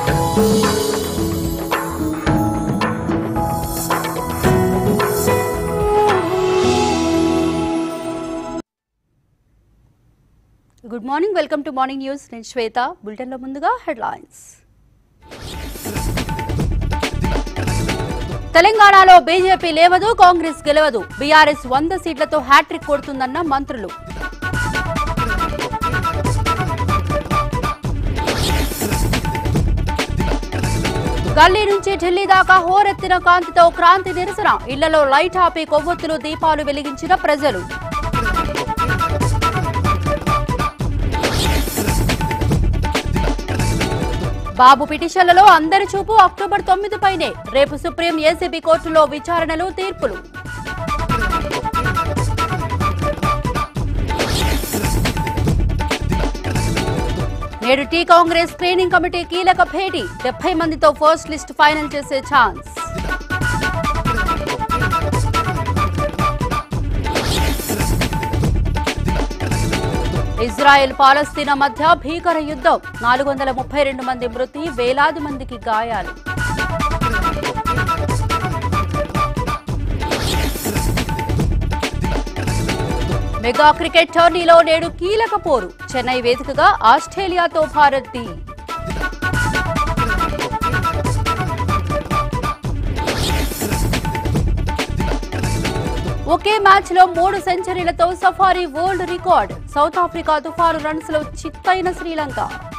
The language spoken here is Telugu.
Good morning, welcome to Morning News. నేను శ్వేత. బులెటిన్ లో ముందుగా హెడ్లైన్స్. తెలంగాణలో బీజేపీ లేవదు, కాంగ్రెస్ గెలవదు. బీఆర్ఎస్ 100 సీట్లతో హ్యాట్రిక్ కొడుతుందన్న మంత్రులు. గల్లీ నుంచి ఢిల్లీ దాకా హోరెత్తిన కాంతితో క్రాంతి నిరసన. ఇళ్లలో లైట్ ఆపి కొవ్వొత్తులు దీపాలు వెలిగించిన ప్రజలు. బాబు పిటిషన్లలో అందరి చూపు అక్టోబర్ 9 పైనే. రేపు సుప్రీం ఏసీబీ కోర్టులో విచారణలు, తీర్పులు. నేడు టీ కాంగ్రెస్ స్క్రీనింగ్ కమిటీ కీలక భేటీ. 70 మందితో ఫస్ట్ లిస్ట్ ఫైనల్ చేసే ఛాన్స్. ఇజ్రాయెల్ పాలస్తీనా మధ్య భీకర యుద్ధం. 432 మంది మృతి, వేలాది మందికి గాయాలు. మెగా క్రికెట్ టోర్నీలో నేడు కీలక పోరు. చెన్నై వేదికగా ఆస్ట్రేలియాతో భారత్ టీ. ఒకే మ్యాచ్ లో 3 సెంచరీలతో safari world record. South Africa తుఫాను రన్స్ లో చిత్తైన శ్రీలంక.